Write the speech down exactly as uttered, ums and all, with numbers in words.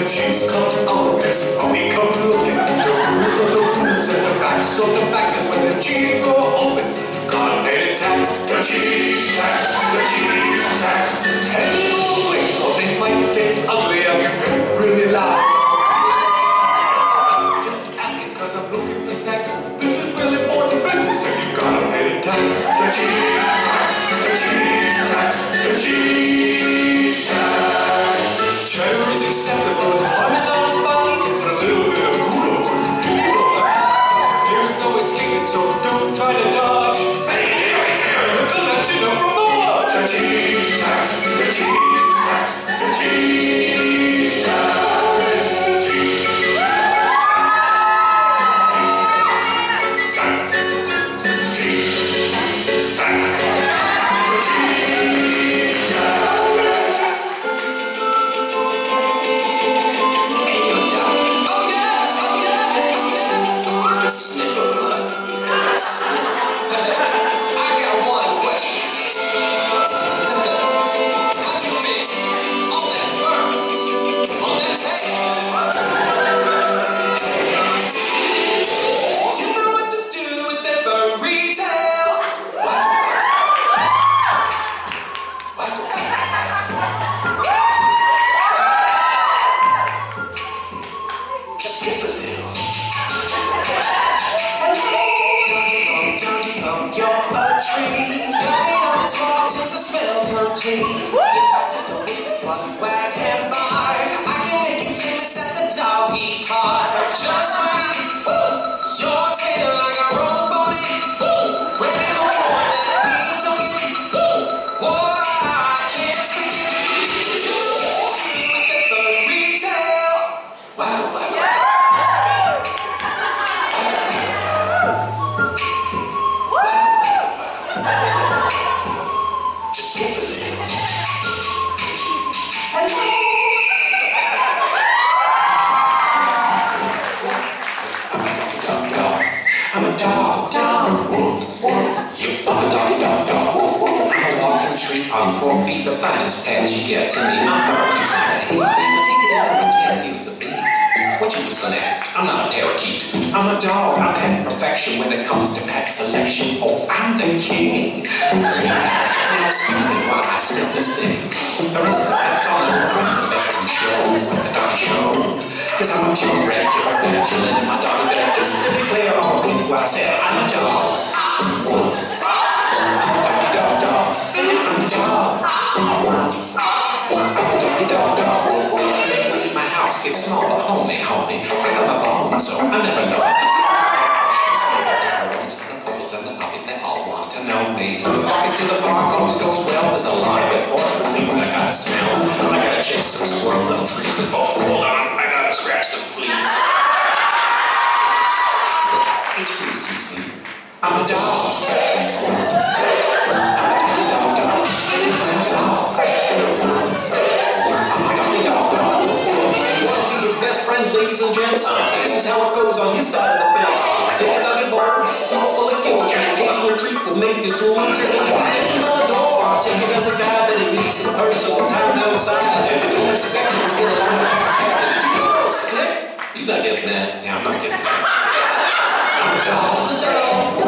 the cheese comes out, this puppy comes looking. The rules are the rules and the facts are the facts. And when the cheese door opens, gotta pay the tax. The cheese tax, the cheese tax. Hey, wait, oh, things might get ugly and you get really loud. Just acting cause I'm looking for snacks. This is really important business and you gotta pay the tax. The cheese tax, the cheese tax, the cheese tax. Cheddar is acceptable, Parmesan is fine, but a little bit of Gouda wouldn't be right. There's no escaping, so don't try to dodge. Hey, there, there, the collection of fromage. The cheese tax, the cheese tax, the cheese tax. On four feet, the finest patch you get to me. My heart keeps on the hate. Take it out and ten feels the beat. What you whistling at? I'm not a parakeet. I'm a dog. I'm at perfection when it comes to pet selection. Oh, I'm the king. Now excuse me while I spit this thing. The rest of the pets all over the best in show, the doggy show. Cause I'm a purebred, you're vigilant, and my dog is better just clear all week while I say I'm a dog. Wolf. Doggy dog dog. I'm a dog. I'm a doggy dog dog. My house gets smaller, homie, homie. I got my bones, so I never know. The puppies and the puppies, they all want to know me. Walking to the park always goes well. There's a lot of important things I gotta smell. I gotta chase some squirrels up trees and oh, hold on, I gotta scratch some fleas. It's free season. I'm a dog. Ladies and gents, this is how it goes on his side of the fence. Take a nugget bowl, full of kill, can occasional treat will make his drool trickle. Dancing on the door, take it as a guy that he meets in person. Time outside, and don't expect him to get along. Did you just throw a stick? He's not getting that. Yeah, I'm not getting that. I'm a dog.